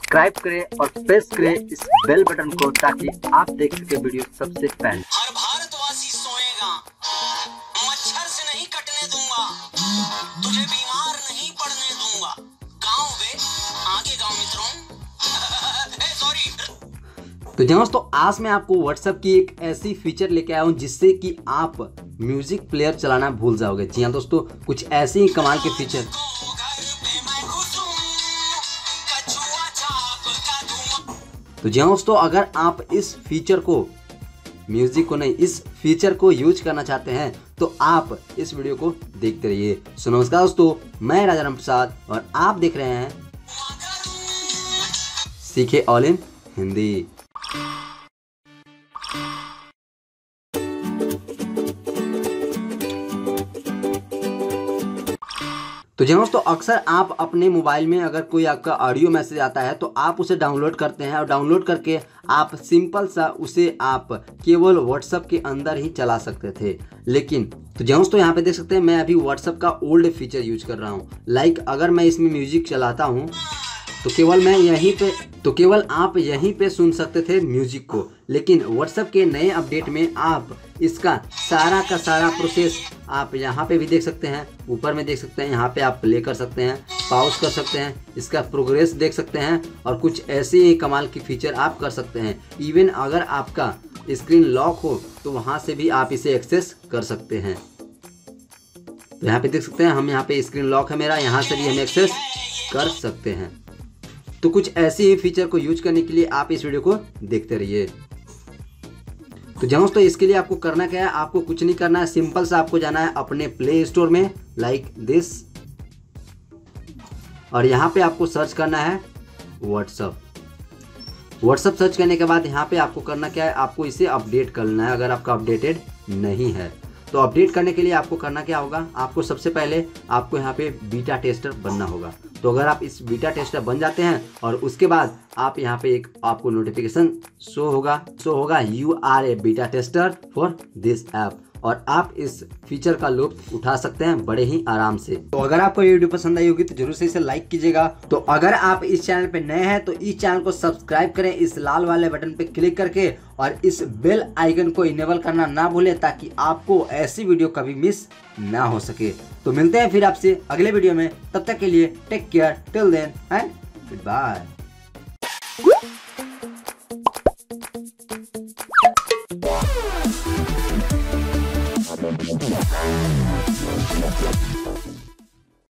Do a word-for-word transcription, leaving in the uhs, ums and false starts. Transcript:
Subscribe करें और press करें इस बेल बटन को ताकि आप देख सके वीडियो सबसे पहले। हर भारतवासी सोएगा, मच्छर से नहीं कटने दूंगा, तुझे बीमार नहीं पड़ने दूंगा। गाँव वे आगे गाँव मित्रों। सॉरी। तो दोस्तों आज मैं आपको व्हाट्सएप की एक ऐसी फीचर लेके आया हूँ जिससे कि आप म्यूजिक प्लेयर चलाना भूल जाओगे। जी हाँ दोस्तों, कुछ ऐसे ही कमाल के फीचर। तो जी हाँ दोस्तों, अगर आप इस फीचर को म्यूजिक को नहीं इस फीचर को यूज करना चाहते हैं तो आप इस वीडियो को देखते रहिए। सो नमस्कार दोस्तों, मैं राजा राम प्रसाद और आप देख रहे हैं सीखे ऑल इन हिंदी। तो जी दोस्तों, अक्सर आप अपने मोबाइल में अगर कोई आपका ऑडियो मैसेज आता है तो आप उसे डाउनलोड करते हैं और डाउनलोड करके आप सिंपल सा उसे आप केवल व्हाट्सएप के अंदर ही चला सकते थे। लेकिन तो जी दोस्तों, यहाँ पे देख सकते हैं मैं अभी व्हाट्सएप का ओल्ड फीचर यूज कर रहा हूँ। लाइक अगर मैं इसमें म्यूजिक चलाता हूँ तो केवल मैं यहीं पे तो केवल आप यहीं पे सुन सकते थे म्यूजिक को। लेकिन व्हाट्सएप के नए अपडेट में आप इसका सारा का सारा प्रोसेस आप यहाँ पे भी देख सकते हैं, ऊपर में देख सकते हैं, यहाँ पे आप प्ले कर सकते हैं, पॉज कर सकते हैं, इसका प्रोग्रेस देख सकते हैं और कुछ ऐसे ही कमाल की फीचर आप कर सकते हैं। इवन अगर आपका स्क्रीन लॉक हो तो वहाँ से भी आप इसे एक्सेस कर सकते हैं। तो यहाँ पे देख सकते हैं हम यहाँ पे स्क्रीन लॉक है मेरा, यहाँ से भी हम एक्सेस कर सकते हैं। तो कुछ ऐसे ही फीचर को यूज करने के लिए आप इस वीडियो को देखते रहिए। तो दोस्तों, तो इसके लिए आपको करना क्या है, आपको कुछ नहीं करना है, सिंपल सा आपको जाना है अपने प्ले स्टोर में लाइक दिस और यहाँ पे आपको सर्च करना है व्हाट्सएप। व्हाट्सएप सर्च करने के बाद यहाँ पे आपको करना क्या है, आपको इसे अपडेट करना है अगर आपका अपडेटेड नहीं है। तो अपडेट करने के लिए आपको करना क्या होगा, आपको सबसे पहले आपको यहाँ पे बीटा टेस्टर बनना होगा। तो अगर आप इस बीटा टेस्टर बन जाते हैं और उसके बाद आप यहाँ पे एक आपको नोटिफिकेशन शो होगा शो होगा you are a beta tester for this app और आप इस फीचर का लुत्फ उठा सकते हैं बड़े ही आराम से। तो अगर आपको ये वीडियो पसंद आई होगी तो जरूर से इसे लाइक कीजिएगा। तो अगर आप इस चैनल पे नए हैं तो इस चैनल को सब्सक्राइब करें इस लाल वाले बटन पे क्लिक करके और इस बेल आइकन को इनेबल करना ना भूलें ताकि आपको ऐसी वीडियो कभी मिस ना हो सके। तो मिलते हैं फिर आपसे अगले वीडियो में, तब तक के लिए take care till then and good bye.